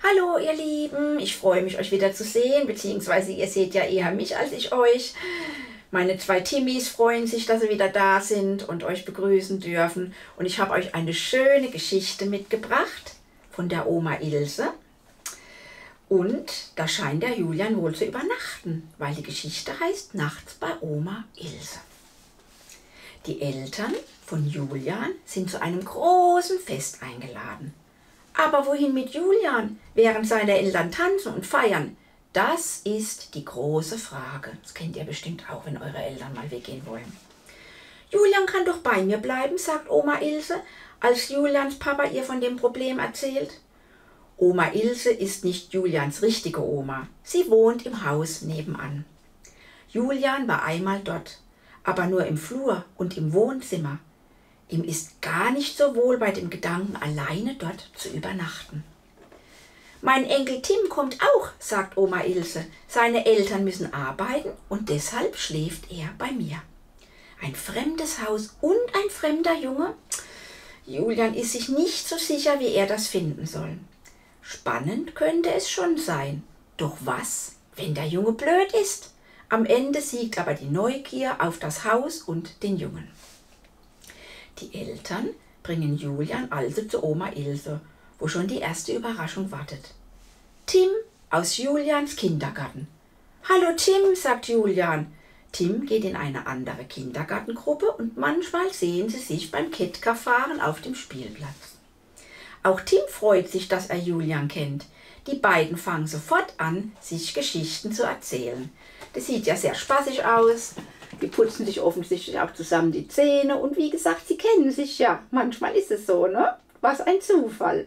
Hallo ihr Lieben, ich freue mich euch wieder zu sehen, beziehungsweise ihr seht ja eher mich als ich euch. Meine zwei Timmis freuen sich, dass sie wieder da sind und euch begrüßen dürfen. Und ich habe euch eine schöne Geschichte mitgebracht von der Oma Ilse. Und da scheint der Julian wohl zu übernachten, weil die Geschichte heißt Nachts bei Oma Ilse. Die Eltern von Julian sind zu einem großen Fest eingeladen. Aber wohin mit Julian, während seine Eltern tanzen und feiern? Das ist die große Frage. Das kennt ihr bestimmt auch, wenn eure Eltern mal weggehen wollen. Julian kann doch bei mir bleiben, sagt Oma Ilse, als Julians Papa ihr von dem Problem erzählt. Oma Ilse ist nicht Julians richtige Oma. Sie wohnt im Haus nebenan. Julian war einmal dort, aber nur im Flur und im Wohnzimmer. Ihm ist gar nicht so wohl bei dem Gedanken, alleine dort zu übernachten. Mein Enkel Tim kommt auch, sagt Oma Ilse. Seine Eltern müssen arbeiten und deshalb schläft er bei mir. Ein fremdes Haus und ein fremder Junge? Julian ist sich nicht so sicher, wie er das finden soll. Spannend könnte es schon sein. Doch was, wenn der Junge blöd ist? Am Ende siegt aber die Neugier auf das Haus und den Jungen. Die Eltern bringen Julian also zu Oma Ilse, wo schon die erste Überraschung wartet. Tim aus Julians Kindergarten. Hallo Tim, sagt Julian. Tim geht in eine andere Kindergartengruppe und manchmal sehen sie sich beim Kettkerfahren auf dem Spielplatz. Auch Tim freut sich, dass er Julian kennt. Die beiden fangen sofort an, sich Geschichten zu erzählen. Das sieht ja sehr spaßig aus. Die putzen sich offensichtlich auch zusammen die Zähne und wie gesagt, sie kennen sich ja. Manchmal ist es so, ne? Was ein Zufall.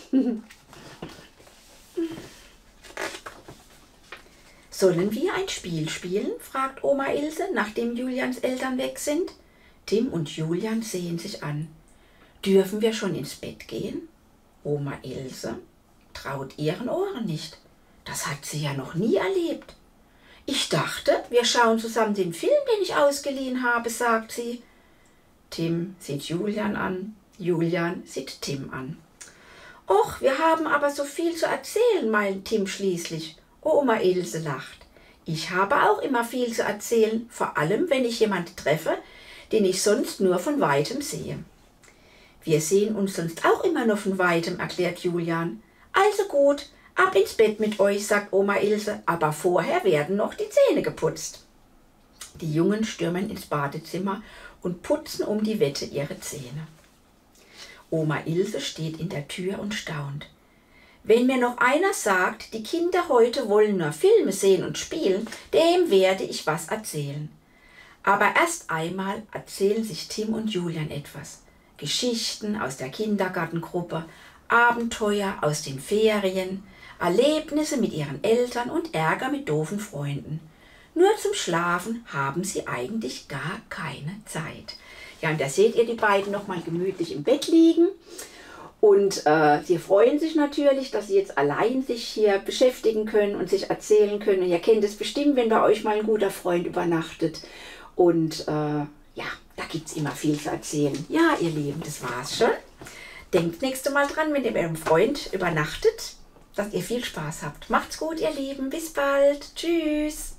Sollen wir ein Spiel spielen? Fragt Oma Ilse, nachdem Julians Eltern weg sind. Tim und Julian sehen sich an. Dürfen wir schon ins Bett gehen? Oma Ilse traut ihren Ohren nicht. Das hat sie ja noch nie erlebt. Ich dachte, wir schauen zusammen den Film, den ich ausgeliehen habe, sagt sie. Tim sieht Julian an, Julian sieht Tim an. Och, wir haben aber so viel zu erzählen, meint Tim schließlich. Oma Ilse lacht. Ich habe auch immer viel zu erzählen, vor allem wenn ich jemanden treffe, den ich sonst nur von Weitem sehe. Wir sehen uns sonst auch immer nur von Weitem, erklärt Julian. Also gut, ab ins Bett mit euch, sagt Oma Ilse, aber vorher werden noch die Zähne geputzt. Die Jungen stürmen ins Badezimmer und putzen um die Wette ihre Zähne. Oma Ilse steht in der Tür und staunt. Wenn mir noch einer sagt, die Kinder heute wollen nur Filme sehen und spielen, dem werde ich was erzählen. Aber erst einmal erzählen sich Tim und Julian etwas. Geschichten aus der Kindergartengruppe, Abenteuer aus den Ferien, Erlebnisse mit ihren Eltern und Ärger mit doofen Freunden. Nur zum Schlafen haben sie eigentlich gar keine Zeit. Ja, und da seht ihr die beiden noch mal gemütlich im Bett liegen. Und sie freuen sich natürlich, dass sie jetzt allein sich hier beschäftigen können und sich erzählen können. Und ihr kennt es bestimmt, wenn bei euch mal ein guter Freund übernachtet. Und ja, da gibt es immer viel zu erzählen. Ja, ihr Lieben, das war's schon. Denkt nächstes Mal dran, wenn ihr mit eurem Freund übernachtet, dass ihr viel Spaß habt. Macht's gut, ihr Lieben. Bis bald. Tschüss.